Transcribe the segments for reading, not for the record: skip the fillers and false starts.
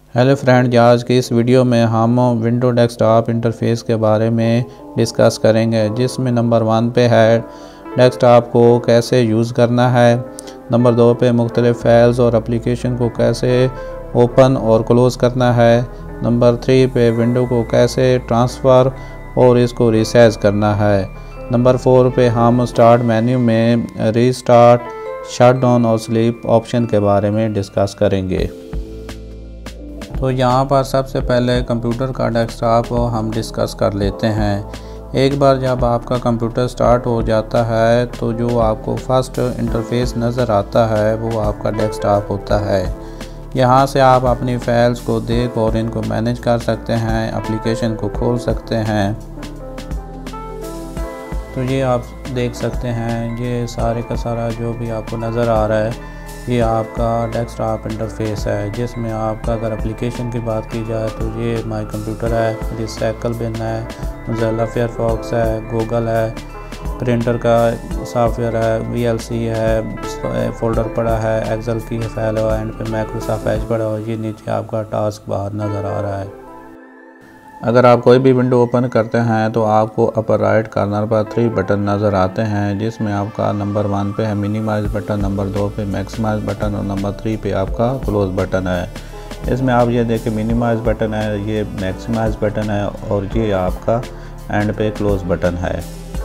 Hello friend, आज की इस वीडियो में हम विंडो डेस्कटॉप इंटरफेस के बारे में डिस्कस करेंगे, जिसमें नंबर 1 पे है डेस्कटॉप को कैसे यूज़ करना है। नंबर 2 पे मुख्तलिफ़ फाइल्स और एप्लीकेशन को कैसे ओपन और क्लोज़ करना है। नंबर 3 पे विंडो को कैसे ट्रांसफ़र और इसको रीसाइज करना है। नंबर 4 पे हम स्टार्ट मेन्यू में रीस्टार्ट, शट डाउन और स्लीप ऑप्शन के बारे में डिस्कस करेंगे। तो यहाँ पर सबसे पहले कंप्यूटर का डेस्कटॉप हम डिस्कस कर लेते हैं। एक बार जब आपका कंप्यूटर स्टार्ट हो जाता है तो जो आपको फर्स्ट इंटरफेस नज़र आता है वो आपका डेस्कटॉप होता है। यहाँ से आप अपनी फाइल्स को देख और इनको मैनेज कर सकते हैं, एप्लीकेशन को खोल सकते हैं। तो ये आप देख सकते हैं, ये सारे का सारा जो भी आपको नज़र आ रहा है ये आपका डेस्कटॉप इंटरफेस है, जिसमें आपका अगर एप्लीकेशन की बात की जाए तो ये माई कंप्यूटर है, रिसाइकल बिन है, मोज़िला फायरफॉक्स है, गूगल है, प्रिंटर का सॉफ्टवेयर है, VLC है, फोल्डर पड़ा है, एक्सेल की फाइल है, एंड पे माइक्रोसॉफ्ट एज पड़ा है। ये नीचे आपका टास्क बार नज़र आ रहा है। अगर आप कोई भी विंडो ओपन करते हैं तो आपको अपर राइट कॉर्नर पर 3 बटन नज़र आते हैं, जिसमें आपका नंबर 1 पे है मिनिमाइज बटन, नंबर 2 पे मैक्सिमाइज बटन और नंबर 3 पे आपका क्लोज बटन है। इसमें आप ये देखें, मिनिमाइज बटन है, ये मैक्सिमाइज बटन है और ये आपका एंड पे क्लोज बटन है।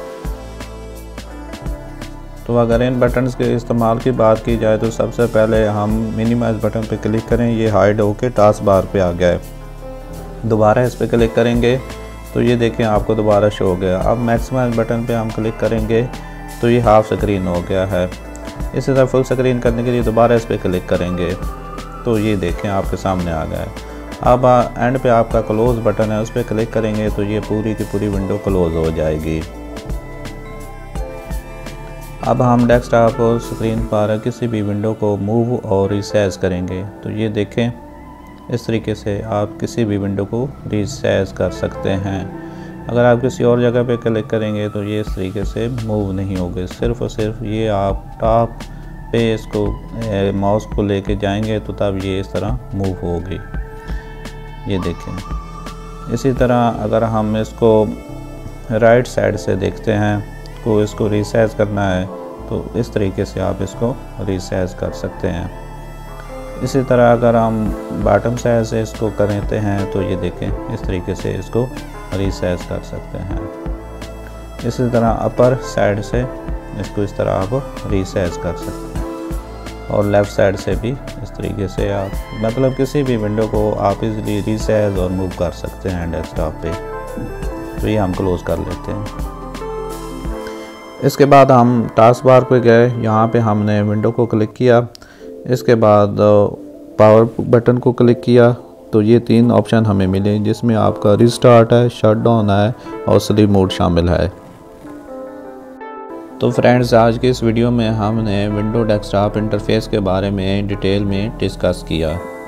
तो अगर इन बटन्स के इस्तेमाल की बात की जाए तो सबसे पहले हम मिनिमाइज बटन पर क्लिक करें, ये हाइड होके टास्क बार पे आ गया है। दोबारा इस पर क्लिक करेंगे तो ये देखें आपको दोबारा शो हो गया। अब मैक्सिमाइज बटन पे हम क्लिक करेंगे तो ये हाफ स्क्रीन हो गया है। इसी तरह फुल स्क्रीन करने के लिए दोबारा इस पर क्लिक करेंगे तो ये देखें आपके सामने आ गया है। अब एंड पे आपका क्लोज़ बटन है, उस पर क्लिक करेंगे तो ये पूरी की पूरी विंडो क्लोज़ हो जाएगी। अब हम डेस्कटॉप स्क्रीन पर किसी भी विंडो को मूव और रिसाइज करेंगे तो ये देखें, इस तरीके से आप किसी भी विंडो को रीसाइज कर सकते हैं। अगर आप किसी और जगह पे क्लिक करेंगे तो ये इस तरीके से मूव नहीं होगे, सिर्फ़ और सिर्फ ये आप टॉप पे इसको माउस को लेके जाएंगे तो तब ये इस तरह मूव होगी। ये देखें। इसी तरह अगर हम इसको राइट साइड से देखते हैं को इसको रीसाइज करना है तो इस तरीके से आप इसको रीसाइज कर सकते हैं। इसी तरह अगर हम बॉटम साइड से इसको करते हैं तो ये देखें, इस तरीके से इसको रीसाइज कर सकते हैं। इसी तरह अपर साइड से इसको इस तरह आप रीसाइज कर सकते हैं और लेफ़्ट साइड से भी इस तरीके से आप मतलब किसी भी विंडो को आप इजीली रीसाइज और मूव कर सकते हैं डेस्कटॉप पे। तो ये हम क्लोज़ कर लेते हैं। इसके बाद हम टास्क बार पे गए, यहाँ पे हमने विंडो को क्लिक किया, इसके बाद पावर बटन को क्लिक किया तो ये 3 ऑप्शन हमें मिले, जिसमें आपका रिस्टार्ट है, शट डाउन है और स्लीप मोड शामिल है। तो फ्रेंड्स, आज के इस वीडियो में हमने विंडो डेस्कटॉप इंटरफेस के बारे में डिटेल में डिस्कस किया।